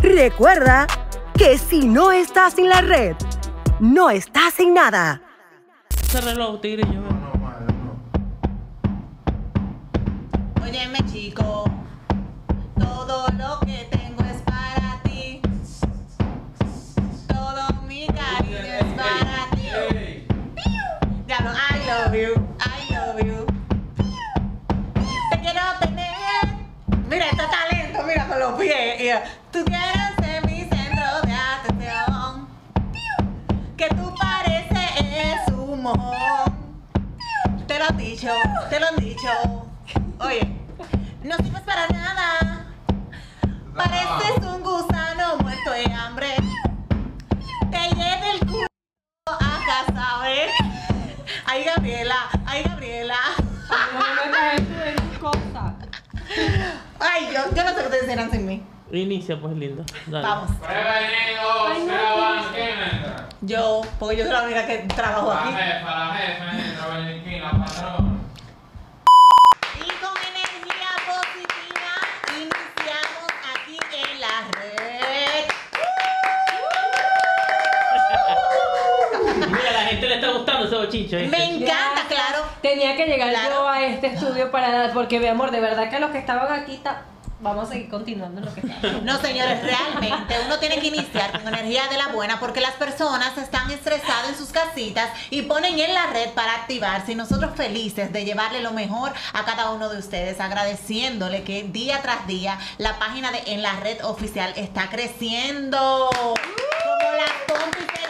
Recuerda que si no estás en la red, no estás en nada. Ese reloj, tigre, yo. No, madre, no. Óyeme, chico, todo lo que tengo es para ti. Todo mi cariño es para ti. Diablo, I love you, I love you. Te quiero tener. Mira este talento, mira con los pies. Tú quieres ser mi centro de atención. Que tú pareces un mojón. Te lo han dicho, te lo han dicho. Oye, no sirves para nada. Pareces un gusano muerto de hambre. Te lleve el culo a casa, ¿ves? Ay, Gabriela, ay, Gabriela. No me metas esto en cosas. Ay, yo no sé qué ustedes hicieran sin mí. Inicia, pues, lindo. Dale. Vamos. Prevenidos, graban, ¿quién entra? Yo, porque yo soy la única que trabajo aquí. La jefa, entra Valentín, la patrona. Y con energía positiva iniciamos aquí en la red. Mira, la gente le está gustando ese bochincho. ¿eh? Me encanta, claro. Tenía que llegar Claro. yo a este estudio para porque mi amor, de verdad que los que estaban aquí vamos a seguir continuando en lo que estaban. No, señores, realmente uno tiene que iniciar con energía de la buena porque las personas están estresadas en sus casitas y ponen en la red para activarse y nosotros felices de llevarle lo mejor a cada uno de ustedes, agradeciéndole que día tras día la página de En la Red Oficial está creciendo como las pompis de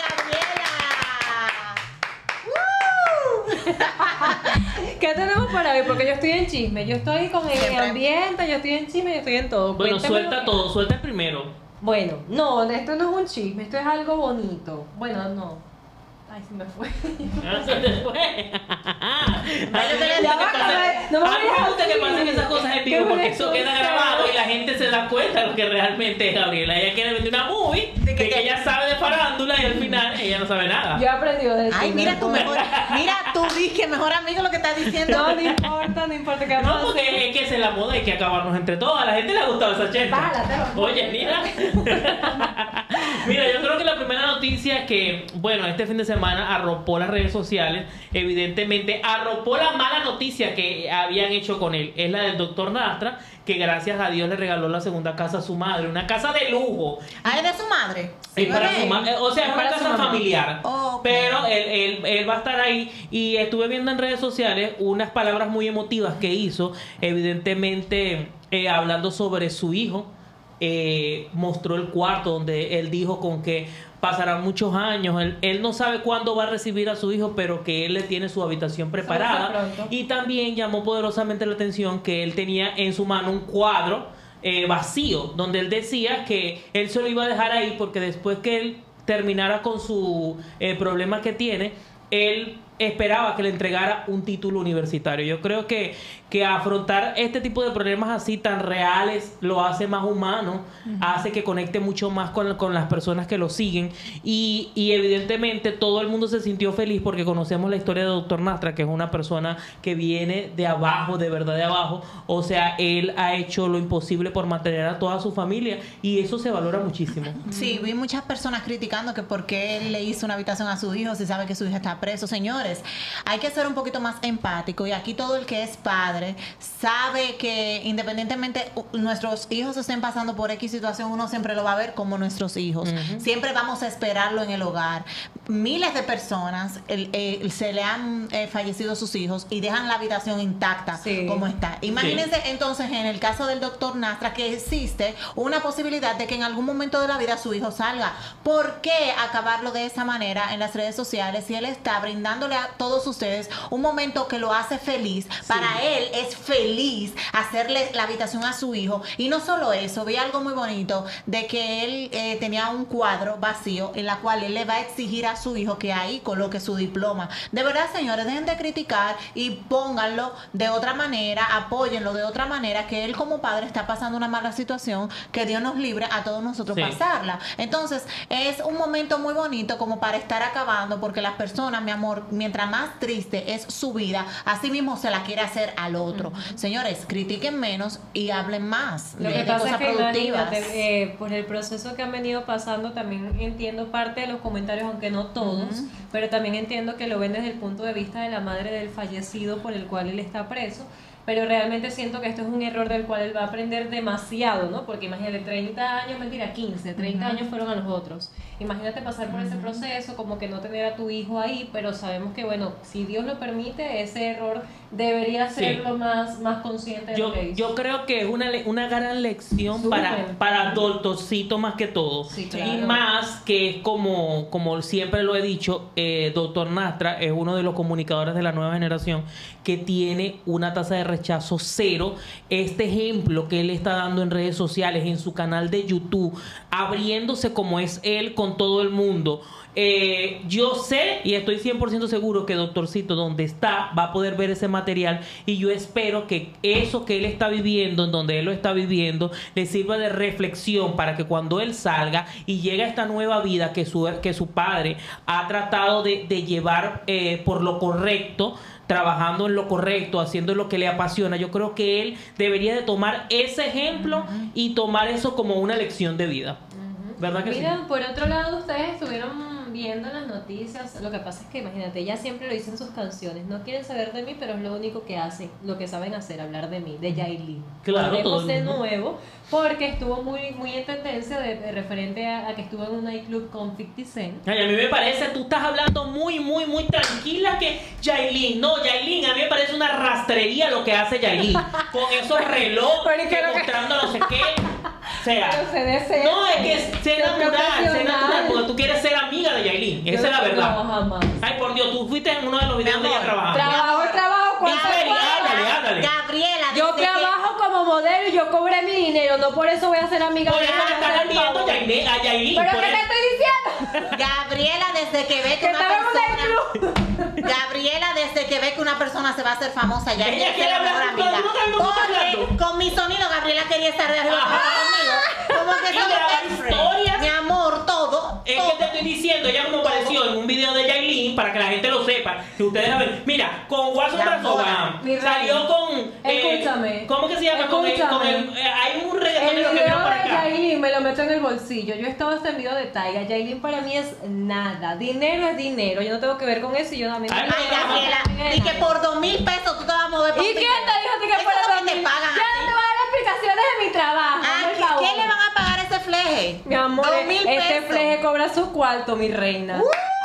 Gabriela. ¿Qué tenemos para hoy? Porque yo estoy en chisme, yo estoy con el Siempre. ambiente, yo estoy en chisme, yo estoy en todo. Bueno, Cuéntame suelta lo que- todo, suelta el primero. Bueno, no, esto no es un chisme, esto es algo bonito. Bueno, no. Ay, se me fue. Ah, se te fue. A mí me Ya gusta va, que pasen- no me a mí me digas gusta que así. pasen esas cosas en Qué vivo porque eso queda vergüenza. grabado y la gente se da cuenta de lo que realmente es Gabriela. Ella quiere vender una movie ¿De qué? de que ella sabe de farándula y al final ella no sabe nada. Yo he aprendido de eso. Ay, mira tu mejor, mira tu disque mejor amigo lo que estás diciendo. No, no importa que No, porque es que esa es la moda, hay que acabarnos entre todos. A la gente le ha gustado esa chercha. Bálatelo. Oye, mira. Mira, yo creo que la primera noticia es que, bueno, este fin de semana arropó las redes sociales. Evidentemente, arropó la mala noticia que habían hecho con él. Es la del doctor Nastra, que gracias a Dios le regaló la segunda casa a su madre. Una casa de lujo. Ah, ¿es de su madre? Es para Bebé. su o sea, es una Para su casa mamá. familiar. Oh, ok. Pero él va a estar ahí. Y estuve viendo en redes sociales unas palabras muy emotivas que hizo. Evidentemente, hablando sobre su hijo. Mostró el cuarto donde él dijo con que pasarán muchos años. Él no sabe cuándo va a recibir a su hijo, pero que él le tiene su habitación preparada. pronto. Y también llamó poderosamente la atención que él tenía en su mano un cuadro vacío, donde él decía que él se lo iba a dejar ahí porque después que él terminara con su problema que tiene, él esperaba que le entregara un título universitario. Yo creo que afrontar este tipo de problemas así tan reales lo hace más humano, hace que conecte mucho más con las personas que lo siguen y evidentemente todo el mundo se sintió feliz porque conocemos la historia de Dr. Nastra, que es una persona que viene de abajo, de verdad de abajo. O sea, él ha hecho lo imposible por mantener a toda su familia y eso se valora muchísimo. Sí, vi muchas personas criticando que por qué él le hizo una habitación a su hijo si sabe que su hija está preso. Señores, hay que ser un poquito más empático y aquí todo el que es padre sabe que independientemente nuestros hijos estén pasando por X situación, uno siempre lo va a ver como nuestros hijos. Siempre vamos a esperarlo en el hogar. Miles de personas se le han fallecido sus hijos y dejan la habitación intacta Sí. como está. Imagínense entonces en el caso del doctor Nastra que existe una posibilidad de que en algún momento de la vida su hijo salga. ¿Por qué acabarlo de esa manera en las redes sociales si él está brindándole a todos ustedes un momento que lo hace feliz? Para él es feliz hacerle la habitación a su hijo. Y no solo eso, vi algo muy bonito de que él tenía un cuadro vacío en la cual él le va a exigir a su hijo que ahí coloque su diploma. De verdad, señores, dejen de criticar y pónganlo de otra manera, apóyenlo de otra manera, que él como padre está pasando una mala situación, que Dios nos libre a todos nosotros Sí. pasarla. Entonces, es un momento muy bonito como para estar acabando, porque las personas, mi mientras más triste es su vida, así mismo se la quiere hacer al otro. Señores, critiquen menos y hablen más Lo que de pasa cosas es que productivas. imagínate, por el proceso que han venido pasando, también entiendo parte de los comentarios, aunque no todos, pero también entiendo que lo ven desde el punto de vista de la madre del fallecido por el cual él está preso. Pero realmente siento que esto es un error del cual él va a aprender demasiado, ¿no? Porque imagínate, 30 años, mentira, 15, 30 años fueron a los otros. Imagínate pasar por ese proceso, como que no tener a tu hijo ahí, pero sabemos que, bueno, si Dios lo permite, ese error debería ser lo más consciente de lo que hizo. Yo creo que es una gran lección para Doctorcito más que todo. Sí, claro. Y más que es como siempre lo he dicho, Doctor Nastra es uno de los comunicadores de la nueva generación que tiene una tasa de rechazo cero. Este ejemplo que él está dando en redes sociales, en su canal de YouTube, abriéndose como es él con todo el mundo. Yo sé y estoy 100% seguro que Doctorcito, donde está, va a poder ver ese material, y yo espero que eso que él está viviendo, en donde él lo está viviendo, le sirva de reflexión para que cuando él salga y llegue a esta nueva vida que su padre ha tratado de llevar por lo correcto, trabajando en lo correcto, haciendo lo que le apasiona, yo creo que él debería de tomar ese ejemplo y tomar eso como una lección de vida. ¿Verdad que Mira, sí? por otro lado, ustedes estuvieron viendo las noticias. Lo que pasa es que, imagínate, ella siempre lo dice en sus canciones. No quieren saber de mí, pero es lo único que hacen, lo que saben hacer, hablar de mí, de Yailin. Claro, todo Hablemos el de mundo. nuevo, porque estuvo muy en tendencia de referente a que estuvo en un nightclub con 50 Cent. Ay, a mí me parece, tú estás hablando muy tranquila que Yailin. No, Yailin, a mí me parece una rastrería lo que hace Yailin. Con esos relojes, Pero es que lo que- mostrando no sé qué. O sea, Pero se desea. no, es que sé natural, porque tú quieres ser amiga de Yailin. Esa es la verdad. No, jamás. Ay, por Dios, tú fuiste en uno de los videos de ella trabajando. Trabajo, ¿cuánto Gabriela, cuesta? ándale. Gabriela, Yo desde que- trabajo como modelo y yo cobré mi dinero, no por eso voy a ser amiga Por de eso ella, le me están hace el viendo favor. a Yailin. ¿Pero por qué te eso. estoy diciendo? Gabriela, desde que ve que Que una estaba en un persona... Gabriela, desde que ve que una persona se va a hacer famosa, ya Ella quiere ser quiere la hablar mejor con todo el amiga. mundo, todo el mundo está hablando. Porque con mi sonido, Gabriela quería estar de arriba Ajá. conmigo. Como que Y somos grabar best friends. historias. Mi amor, todo. Es todo. que te estoy diciendo, ella como apareció en un video de Yailin, para que la gente lo sepa, que ustedes la ven. Mira, con Watson La Brazoban Mi salió reina. con... Escúchame. ¿Cómo que se llama? Escúchame. Hay un El reggaetonero que video vino para de acá. Yailin me lo meto en el bolsillo. Yo estaba hasta en video de Taiga. Yailin para mí es nada. Dinero es dinero. Yo no tengo que ver con eso y yo también. Ay, Ay, Gabriela, y que por 2,000 pesos tú te vas a mover por ¿Y un quién dinero. te dijo a ti que Eso fuera es lo por que te mí? pagan Yo a no ti. te voy a dar explicaciones de mi trabajo. Ah, por favor. ¿qué le van a pagar a ese fleje? Mi amor, 2,000 este pesos. fleje cobra su cuarto, mi reina.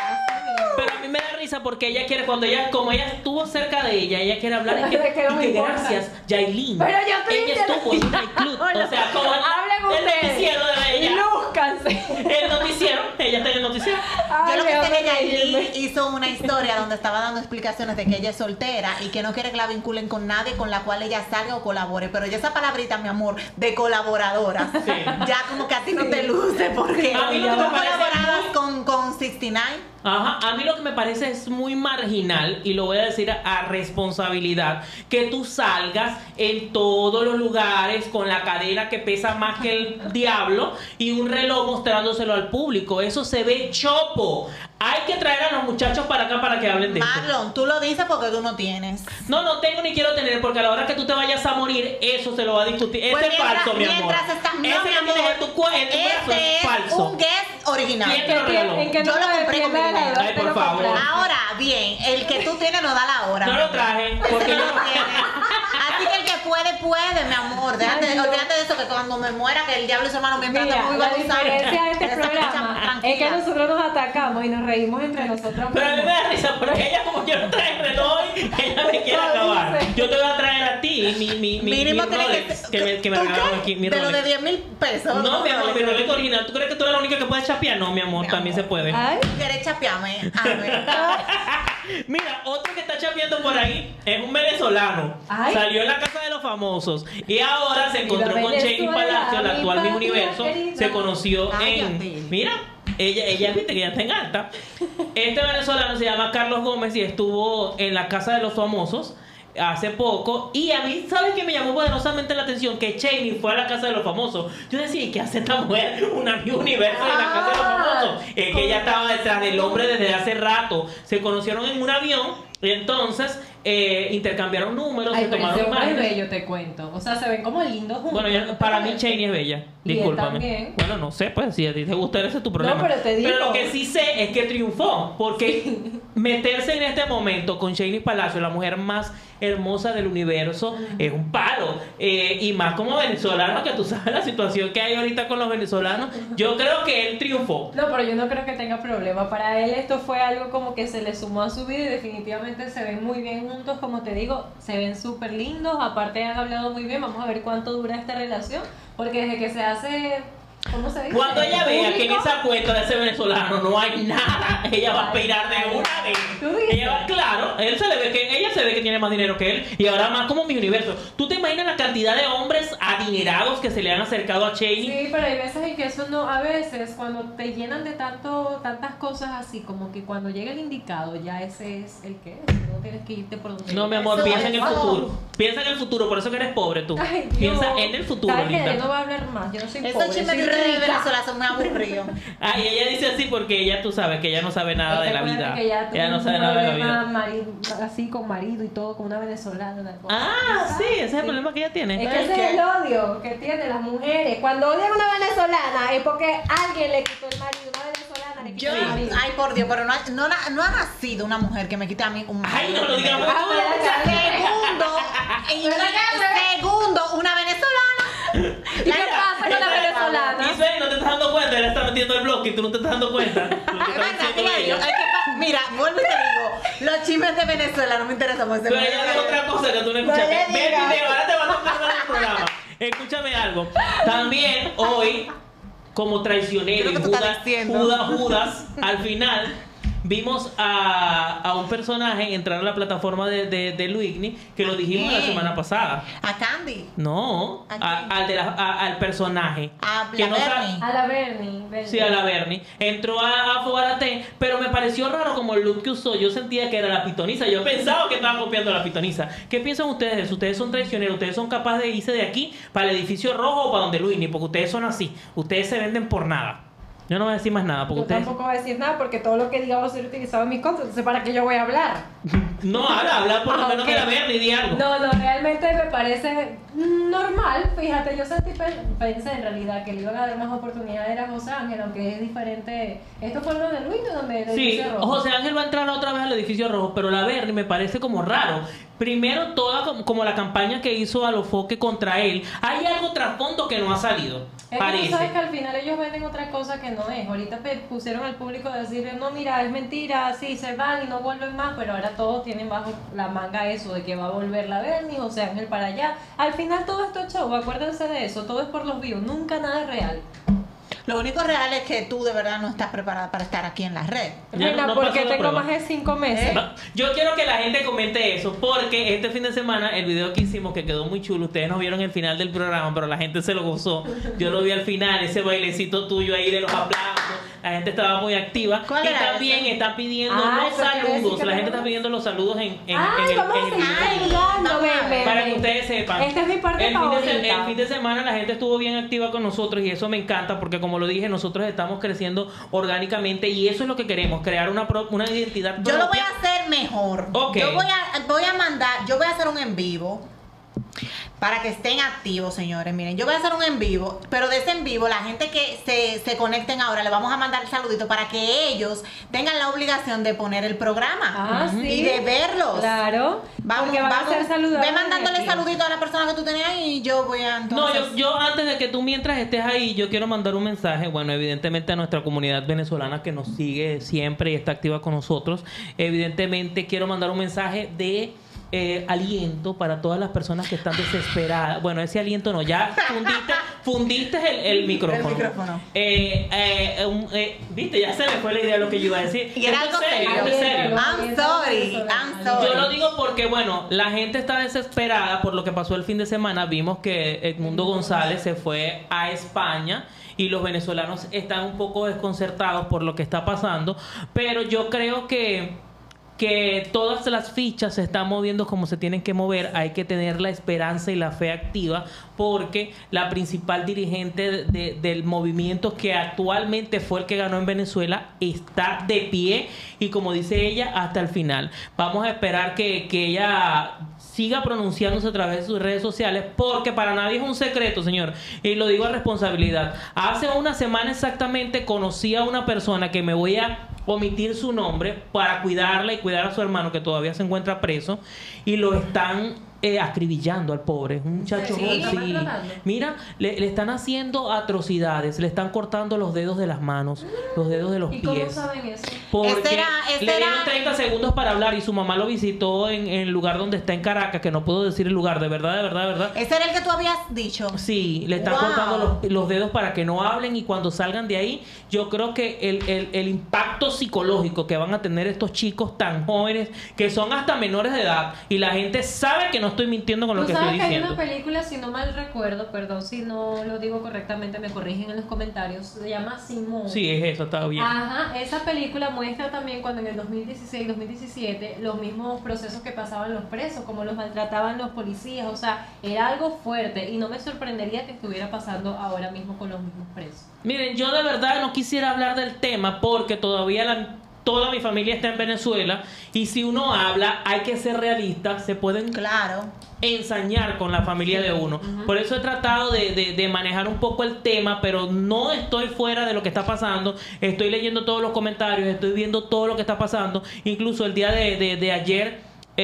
Pero a mí me da risa porque ella quiere, como ella estuvo cerca de ella quiere hablar. Pero es que no y me que importa. gracias, Yailin. Pero yo estoy ella diciendo- estuvo en un nightclub. O sea, como Hablen el ustedes. noticiero de ella. Lúzcanse. El noticiero, ella está en el noticiero. Yo lo que sé Ay, que déjame Yailin reírme. hizo una historia donde estaba dando explicaciones de que ella es soltera y que no quiere que la vinculen con nadie con la cual ella salga o colabore. Pero ya esa palabrita, mi amor, de colaboradora, Sí. ya como que a ti no te luce porque A mí lo que tú me parece colaborabas con 69. Ajá, a mí lo que me parece es muy marginal, y lo voy a decir a responsabilidad, que tú salgas en todos los lugares con la cadena que pesa más que el diablo y un reloj mostrándoselo al público. Eso se ve chopo. Hay que traer a los muchachos para acá para que hablen de eso. Marlon, tú lo dices porque tú no tienes. No tengo ni quiero tener, porque a la hora que tú te vayas a morir, eso se lo va a discutir. Ese Pues es falso, mi amor. mientras está, no, Ese mi que amor, tienes en tu corazón este es es falso. un guest original. ¿Quién te lo regaló? En que Yo no lo me compré con mi defienda de la dinero. edad, Ay, te por lo favor. compraste. Ahora bien, el que tú tienes no da la hora. No mi lo amor. traje, porque Ese yo no lo tienes. Así que el que puede, mi amor. Déjate, Ay, no. olvídate de eso, que cuando me muera, que el diablo y su hermano me Mira, entrando muy la bautizado. diferencia de este Esa fecha programa tranquila. es que nosotros nos atacamos y nos reímos entre nosotros. Pero a mí me da risa porque ella, como yo no traje reloj, ella me quiere acabar. Yo te voy a traer a ti mi Mínimo tiene Rolex que me ¿tú regalaron qué? aquí. Mi de lo de Rolex. 10,000 pesos. No, mi amor, mi Rolex original. ¿Tú crees que tú eres la única que puede chapear? No, mi amor, Mi también amor. se puede. Ay, ¿Quieres chapearme? A ver. Mira, otro que está chapeando por ahí es un venezolano. Ay. Salió en la casa de los famosos y ahora se encontró Viva con Chequi Venezuela, Palacio, la mi actual Miss patria Universo. querida. Se conoció Cállate. en. Mira, ella viste que ya está en alta. Este venezolano se llama Carlos Gómez y estuvo en la casa de los famosos. hace poco. Y a mí, ¿sabes qué me llamó poderosamente la atención? Que Cheney fue a la casa de los famosos. Yo decía, ¿y qué hace esta mujer? Una Miss Universo en la casa de los famosos. Es que ella estaba detrás del hombre desde hace rato. Se conocieron en un avión. Y entonces intercambiaron números, Ay, se pero tomaron ese hombre es imágenes. bello, te cuento. O sea, se ven como lindos juntos. Bueno, para mí Cheney es bella. Y él Discúlpame. también. Bueno, no sé, pues si a ti te gusta, ese es tu problema. No, pero te digo. Pero lo que sí sé es que triunfó. Porque meterse en este momento con Cheney Palacio, la mujer más hermosa del universo, es un palo. Y más como venezolano, que tú sabes la situación que hay ahorita con los venezolanos. Yo creo que él triunfó. No, pero yo no creo que tenga problema. Para él esto fue algo como que se le sumó a su vida y definitivamente se ven muy bien juntos, como te digo, se ven súper lindos, aparte han hablado muy bien, vamos a ver cuánto dura esta relación, porque desde que se hace, ¿cómo se dice? Cuando ella vea que en Público, esa cuenta de ese venezolano no hay nada, ella va a aspirar de una vez. ¿Tú dices? Ella va, claro, ella se ve que tiene más dinero que él y ahora más como mi universo. ¿Tú te imaginas la cantidad de hombres adinerados que se le han acercado a Cheney? Sí, pero hay veces en que eso no, a veces cuando te llenan de tantas cosas así, como que cuando llega el indicado, ya ese es el que es, no tienes que irte por donde No, mi amor, piensa en el futuro. Piensa en el futuro, por eso que eres pobre tú. Ay, Dios. Piensa en el futuro, ¿Sabes qué? linda. Yo no voy a hablar más, yo no soy Esos pobre, chismes soy de ustedes de rica. Venezuela son muy aburridos. Ay, ella dice así porque ella, tú sabes, que ella no sabe nada de la vida. Que ya Ella no tuvo sabe un nada de la problema vida. así con marido y todo, con una venezolana. Una cosa. Ah, sí, ese es el problema que ella tiene. Es que ese es el odio que tienen las mujeres. Cuando odian a una venezolana es porque alguien le quitó el marido, una venezolana le quitó Yo, el marido. ay por Dios, pero no ha nacido una mujer que me quite a mí un Ay, no lo digamos. Ah, Segundo, una venezolana. ¿Y qué pasa con la venezolana? Dice, no te estás dando cuenta, él está metiendo el bloque y tú no te estás dando cuenta. Lo que está diciendo ella. Mira, vuelvo y te digo, los chismes de Venezuela no me interesan. Pues, Pero ella dijo otra cosa que tú no escuchaste. No le Ve el digas. video, ahora te vas a tocar el programa. Escúchame algo. También hoy, como traicionero ¿Qué es y lo que tú estás diciendo? Judas, al final vimos a un personaje entrar a la plataforma de Luigny, que lo dijimos la ¿Quién? semana pasada. A Candy. No, ¿A quién? al personaje. A que no Bernie. sa- A la Bernie. Sí, a la Bernie. Entró a Fogarate, pero me pareció raro como el look que usó. Yo sentía que era la pitoniza. Yo pensaba que estaba copiando a la pitoniza. ¿Qué piensan ustedes de eso? Ustedes son traicioneros. Ustedes son capaces de irse de aquí para el edificio rojo o para donde Luigny, porque ustedes son así. Ustedes se venden por nada. Yo no voy a decir más nada, porque Yo ustedes... tampoco voy a decir nada porque todo lo que diga va a ser utilizado en mis contra. Entonces, ¿para qué yo voy a hablar? No, habla por lo Ah, menos ok. de la Bernie, di algo. No, realmente me parece normal. Fíjate, yo pensé en realidad que le iban a dar más oportunidades a José Ángel, aunque es diferente. Esto fue lo de Luis, donde le Sí, dice rojo. José Ángel va a entrar otra vez al edificio rojo, pero la Bernie me parece como raro. Primero, toda como la campaña que hizo Alofoque contra él. Hay algo trasfondo que no ha salido. Es que tú sabes Parece. que al final ellos venden otra cosa que no es. Ahorita pusieron al público a decir, no, mira, es mentira, sí, se van y no vuelven más, pero ahora todos tienen bajo la manga eso de que va a volver la Bernie, José Ángel para allá. Al final todo esto es show, acuérdense de eso, todo es por los views, nunca nada es real. Lo único real es que tú de verdad no estás preparada para estar aquí en la red. Ya Reina, no porque pasó la tengo prueba. más de 5 meses. No, yo quiero que la gente comente eso, porque este fin de semana el video que hicimos, que quedó muy chulo, ustedes no vieron el final del programa, pero la gente se lo gozó. Yo lo vi al final, ese bailecito tuyo ahí de los aplausos, la gente estaba muy activa. ¿Cuál Y era también ese? están pidiendo Ay, los pero quiere decir saludos, que la gente tenemos- está pidiendo los saludos en Ay, el vamos a en el seguir video. saludando, ven. Para que ustedes sepan. Esta es mi parte el favorita. el fin de semana la gente estuvo bien activa con nosotros y eso me encanta porque como lo dije, nosotros estamos creciendo orgánicamente y eso es lo que queremos, crear una identidad Yo lo voy propia. a hacer mejor. Ok. Yo voy a hacer un en vivo para que estén activos, señores. Miren, yo voy a hacer un en vivo, pero de ese en vivo, la gente que se conecten ahora, le vamos a mandar el saludito para que ellos tengan la obligación de poner el programa Ah, sí. y de verlos. Claro. porque van a ser saludables. Ve mandándole aquí. saludito a la persona que tú tenías y yo voy a No, entonces... yo antes de que tú mientras estés ahí, yo quiero mandar un mensaje, bueno, evidentemente a nuestra comunidad venezolana que nos sigue siempre y está activa con nosotros. Evidentemente quiero mandar un mensaje de aliento para todas las personas que están desesperadas. Bueno, ese aliento no, ya fundiste el micrófono. El micrófono. Viste, ya se me fue la idea de lo que yo iba a decir. Y era Esto algo es serio, serio. esto es serio. I'm sorry. Yo lo digo porque, bueno, la gente está desesperada por lo que pasó el fin de semana. Vimos que Edmundo González se fue a España y los venezolanos están un poco desconcertados por lo que está pasando. Pero yo creo que que todas las fichas se están moviendo como se tienen que mover. Hay que tener la esperanza y la fe activa, porque la principal dirigente del movimiento, que actualmente fue el que ganó en Venezuela, está de pie y, como dice ella, hasta el final. Vamos a esperar que ella siga pronunciándose a través de sus redes sociales, porque para nadie es un secreto, señor, y lo digo a responsabilidad. Hace una semana exactamente conocí a una persona, que me voy a omitir su nombre para cuidarla y cuidar a su hermano, que todavía se encuentra preso, y lo están acribillando al pobre. Un muchacho Sí, sí. Mira, le están haciendo atrocidades, le están cortando los dedos de las manos, los dedos de los ¿Y pies. cómo saben eso? Porque le dieron 30 segundos para hablar y su mamá lo visitó en el lugar donde está, en Caracas, que no puedo decir el lugar, de verdad. ¿Ese era el que tú habías dicho? Sí, le están cortando los dedos para que no hablen, y cuando salgan de ahí, yo creo que el impacto psicológico que van a tener estos chicos tan jóvenes, que son hasta menores de edad, y la gente sabe que no estoy mintiendo con lo que estoy sabes que diciendo. hay una película, si no mal recuerdo, perdón si no lo digo correctamente, me corrigen en los comentarios, se llama Simón. Sí, es eso, está bien. Ajá, esa película muestra también cuando en el 2016-2017 los mismos procesos que pasaban los presos, como los maltrataban los policías, o sea, era algo fuerte, y no me sorprendería que estuviera pasando ahora mismo con los mismos presos. Miren, yo de verdad no quisiera hablar del tema, porque todavía toda mi familia está en Venezuela, y si uno habla, hay que ser realista, se pueden ensañar con la familia de uno. Por eso he tratado de manejar un poco el tema, pero no estoy fuera de lo que está pasando. Estoy leyendo todos los comentarios, estoy viendo todo lo que está pasando. Incluso el día de ayer,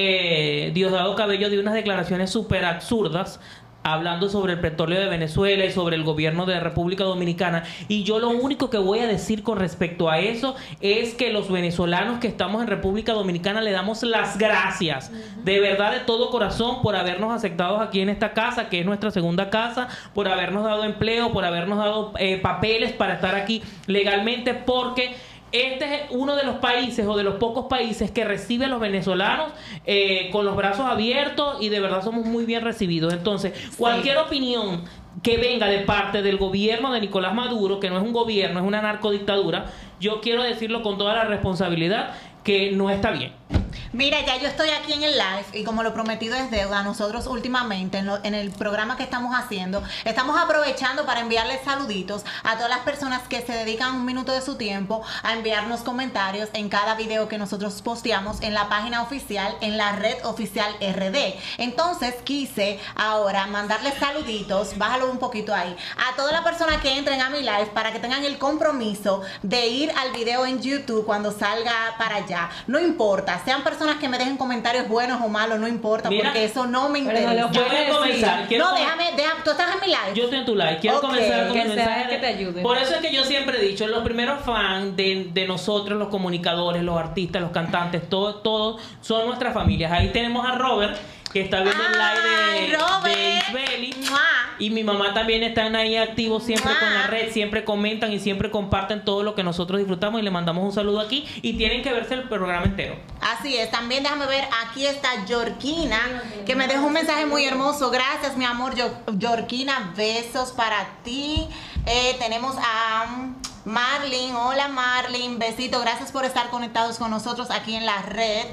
Diosdado Cabello dio unas declaraciones súper absurdas, hablando sobre el petróleo de Venezuela y sobre el gobierno de la República Dominicana. Y yo lo único que voy a decir con respecto a eso es que los venezolanos que estamos en República Dominicana le damos las gracias, de verdad, de todo corazón, por habernos aceptado aquí en esta casa, que es nuestra segunda casa, por habernos dado empleo, por habernos dado papeles para estar aquí legalmente, porque este es uno de los países, o de los pocos países, que recibe a los venezolanos con los brazos abiertos, y de verdad somos muy bien recibidos. Entonces, cualquier opinión que venga de parte del gobierno de Nicolás Maduro, que no es un gobierno, es una narcodictadura, yo quiero decirlo con toda la responsabilidad, que no está bien. Mira, ya yo estoy aquí en el live, y como lo prometido es deuda, nosotros últimamente en el programa que estamos haciendo, estamos aprovechando para enviarles saluditos a todas las personas que se dedican un minuto de su tiempo a enviarnos comentarios en cada video que nosotros posteamos en la página oficial, en la red oficial RD. Entonces quise ahora mandarles saluditos, bájalo un poquito ahí, a todas las personas que entren a mi live, para que tengan el compromiso de ir al video en YouTube cuando salga para allá. No importa, sean personas que me dejen comentarios buenos o malos, no importa. Mira, porque eso no me interesa. No, yo voy a comenzar. No, déjame, tú estás en mi live. Yo estoy en tu live. Quiero comenzar con el mensaje que te ayude. Por eso es que yo siempre he dicho, los primeros fans de nosotros, los comunicadores, los artistas, los cantantes, todos son nuestras familias. Ahí tenemos a Robert, que está viendo el live de Isbeli. Y mi mamá también están ahí activos siempre con la red, siempre comentan y siempre comparten todo lo que nosotros disfrutamos, y le mandamos un saludo aquí, y tienen que verse el programa entero. Así es. También déjame ver, aquí está Yorkina, que me dejó un mensaje muy hermoso. Gracias, mi amor, Yorkina, besos para ti. Tenemos a Marlene. Hola, Marlene, besito, gracias por estar conectados con nosotros aquí en la red.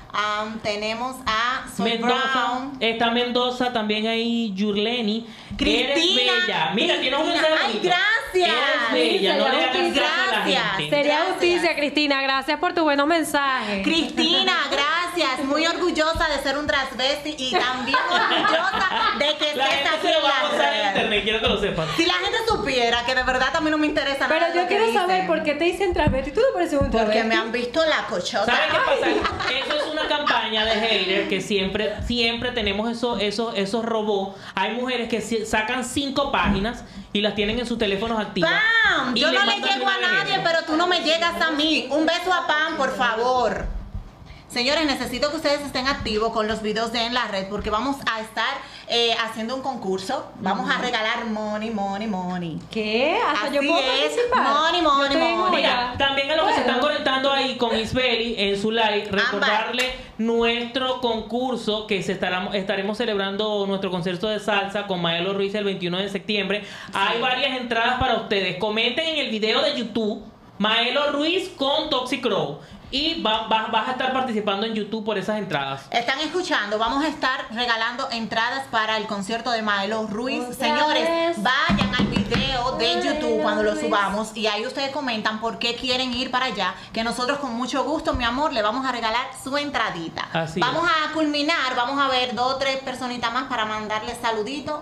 Tenemos a Mendoza, está Mendoza, también hay Yurleni. Cristina, eres bella. Mira, tienes un mensaje. Ay, gracias. Eres bella, no le hagas caso a la Gracias. gente. Sería justicia, Cristina, gracias por tu buenos mensajes. Cristina, gracias. Muy orgullosa de ser un transvesti, y también orgullosa de que La estés gente aquí se lo en va a la pasar en red. internet, quiero que lo sepan. Si la gente supiera que de verdad también no me interesa nada. Pero de yo lo que quiero saber dicen. por qué te dicen transvesti. Tú no pareces un transvesti. Porque me han visto la cochota. ¿Sabes qué pasa? Eso es una campaña de haters, que siempre tenemos esos robots. Hay mujeres que sacan 5 páginas y las tienen en sus teléfonos activas. ¡Pam! Y Yo no le mandan llego a una vez nadie, eso. pero tú no me llegas a mí. Un beso a Pam, por favor. Señores, necesito que ustedes estén activos con los videos de En la Red, porque vamos a estar haciendo un concurso. Vamos a regalar money. ¿Qué? ¿Hasta yo Así puedo es. participar? Money. Yo estoy en Mira, olla. también a los que se están conectando ahí con Isbeli en su live, recordarle nuestro concurso, que estaremos celebrando nuestro concierto de salsa con Maelo Ruiz el 21 de septiembre. Hay varias entradas para ustedes. Comenten en el video de YouTube Maelo Ruiz con Toxic Crow. Y vas a estar participando en YouTube por esas entradas. Están escuchando, vamos a estar regalando entradas para el concierto de Maelo Ruiz. Otra Señores, vez. vayan al video de YouTube cuando lo Ruiz. subamos y ahí ustedes comentan por qué quieren ir para allá, que nosotros con mucho gusto, mi amor, le vamos a regalar su entradita. Así vamos a culminar, vamos a ver 2 o 3 personitas más para mandarles saluditos.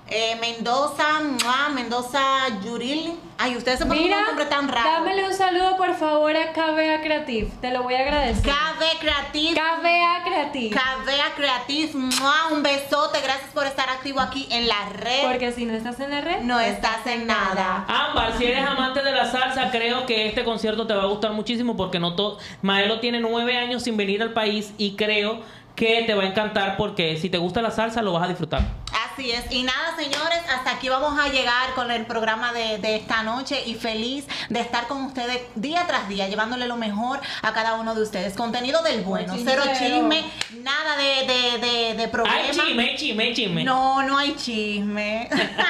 Mendoza Yuril. Ay, ustedes se ponen Mira, un nombre tan raro. dámele un saludo por favor a KBA Creative. Te lo voy a agradecer. KB Creative. KBA Creative. KBA Creative, un besote, gracias por estar activo aquí en la red. Porque si no estás en la red, no estás en nada. Ámbar, si eres amante de la salsa, creo que este concierto te va a gustar muchísimo porque Maelo tiene 9 años sin venir al país y creo que te va a encantar porque si te gusta la salsa lo vas a disfrutar. Así es. Y nada, señores, hasta aquí vamos a llegar con el programa de esta noche y feliz de estar con ustedes día tras día, llevándole lo mejor a cada uno de ustedes. Contenido del bueno, cero chisme, nada de problema. Hay chisme. No hay chisme.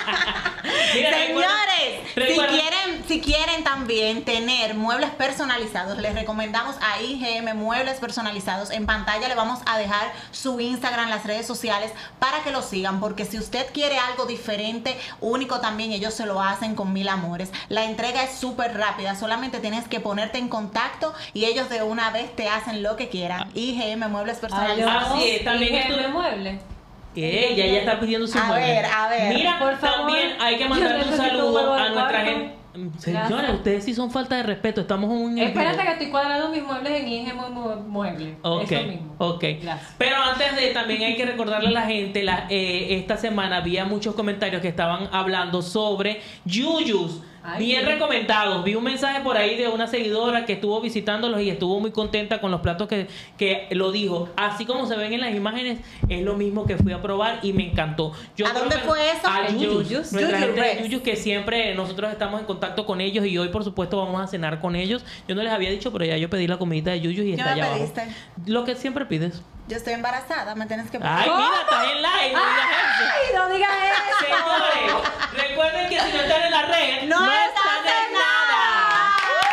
Mira, Señores, recuerda- si quieren también tener muebles personalizados, les recomendamos a IGM Muebles Personalizados. En pantalla le vamos a dejar su Instagram, las redes sociales, para que lo sigan, porque si usted quiere algo diferente, único también, ellos se lo hacen con 1000 amores. La entrega es súper rápida, solamente tienes que ponerte en contacto y ellos de una vez te hacen lo que quieran. IGM Muebles Personalizados. Así es, también IGM estuve- Mueble. Ella ya está pidiendo su A mueble. ver. Mira, Por favor, también hay que yo mandarle un necesito un saludo huevo a de nuestra cuarto. gente. Señores, Gracias. ustedes sí son falta de respeto. Estamos en un Espérate que estoy cuadrando mis muebles en IGM Mueble. Ok, Eso mismo. ok. Gracias. Pero antes de, también hay que recordarle a la gente, esta semana había muchos comentarios que estaban hablando sobre yuyus. Ay, Bien sí. recomendados. Vi un mensaje por ahí de una seguidora que estuvo visitándolos y estuvo muy contenta con los platos que lo dijo. Así como se ven en las imágenes, es lo mismo que fui a probar y me encantó. ¿A dónde fue eso? A En Yuyus. Yuyus. Nuestra Yuyus gente de Rex. Yuyus, que siempre nosotros estamos en contacto con ellos y hoy por supuesto vamos a cenar con ellos. Yo no les había dicho, pero ya yo pedí la comidita de Yuyus y ¿Qué está me allá abajo. pediste? Lo que siempre pides. Yo estoy embarazada, me tienes que Ay, mira, estás en live, no digas eso. ¡Ay, no digas eso! Señores, recuerden que si no están en la red, No estás en nada.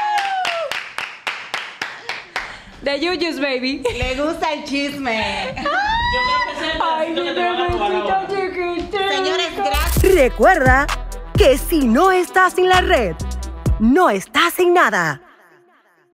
The Yuyus, baby. Le gusta el chisme. Yo creo que ese es el Ay, pedacito mi que te van a robar ahora. bebecito chiquitito. Señores, gracias. Recuerda que si no estás en la red, no estás en nada.